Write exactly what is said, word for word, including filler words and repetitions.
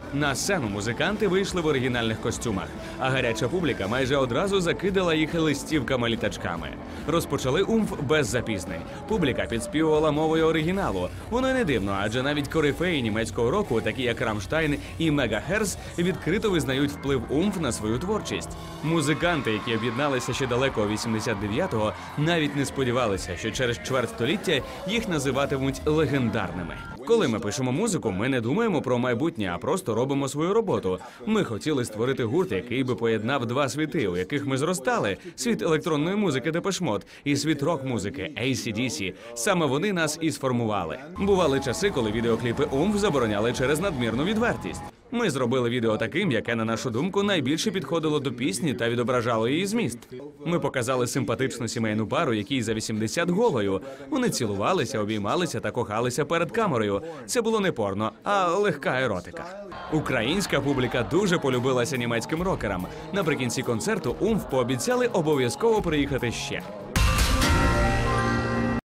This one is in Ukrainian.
На сцену музиканти вийшли в оригінальних костюмах, а гаряча публіка майже одразу закидала їх листівками-літачками. Розпочали «Умф» без запізнень. Публіка підспівувала мовою оригіналу. Воно й не дивно, адже навіть корифеї німецького року, такі як Рамштайн і Мегахерц, відкрито визнають вплив «Умф» на свою творчість. Музиканти, які об'єдналися ще далеко вісімдесят дев'ятого, навіть не сподівалися, що через чверть століття їх називатимуть легендарними. Коли ми пишемо музику, ми не думаємо про майбутнє, а просто робимо свою роботу. Ми хотіли створити гурт, який би поєднав два світи, у яких ми зростали – світ електронної музики Депеш Мод і світ рок-музики ей сі ді сі. Саме вони нас і сформували. Бували часи, коли відеокліпи «Умф» забороняли через надмірну відвертість. Ми зробили відео таким, яке, на нашу думку, найбільше підходило до пісні та відображало її зміст. Ми показали симпатичну сімейну пару, якій за вісімдесят голою. Вони цілувалися, обіймалися та кохалися перед камерою. Це було не порно, а легка еротика. Українська публіка дуже полюбилася німецьким рокерам. Наприкінці концерту «Умф» пообіцяли обов'язково приїхати ще.